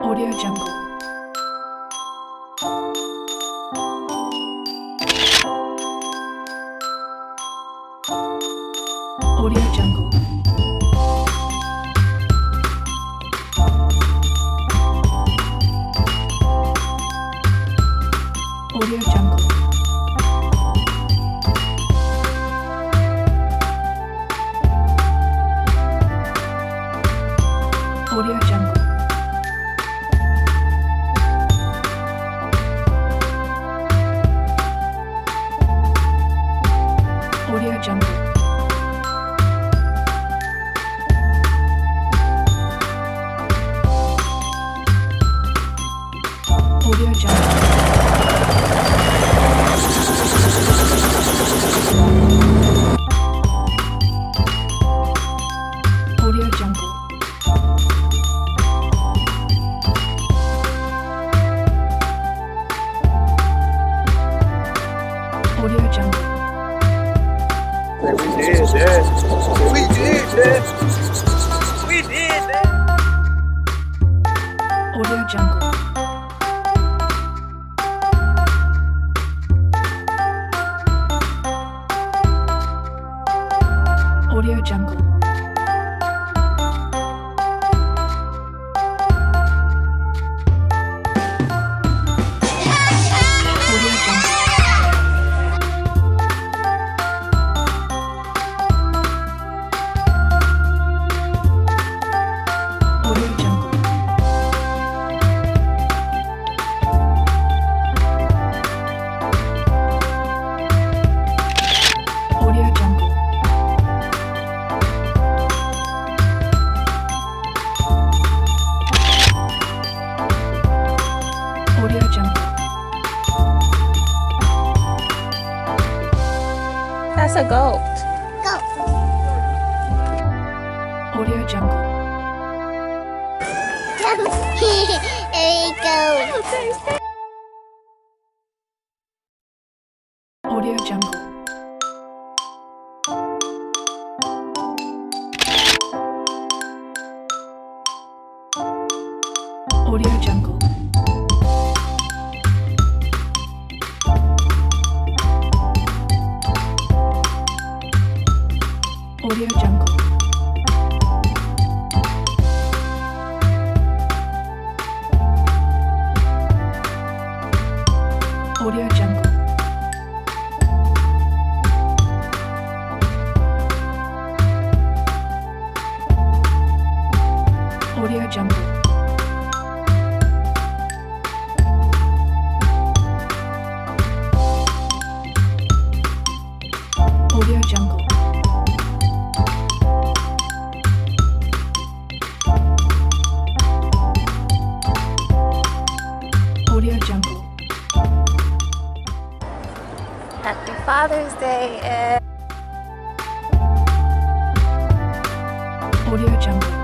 Audio Jungle. Audio Jungle. Audio Jungle. Audio Jungle. Audio Jungle. Audio Jungle. Audio Jungle. Audio Jungle. We did that. We did that. We did that. Audio Jungle. Audio Jungle. Audio Jungle. Audio Jungle. Audio Jungle. Audio Jungle. That's a goat. Audio Jungle. There you go. Audio Jungle. Audio Jungle. Audio Jungle. Audio Jungle. Audio Jungle. Audio Jungle. Audio Jungle. Happy Father's Day, Ed. Audio Jungle.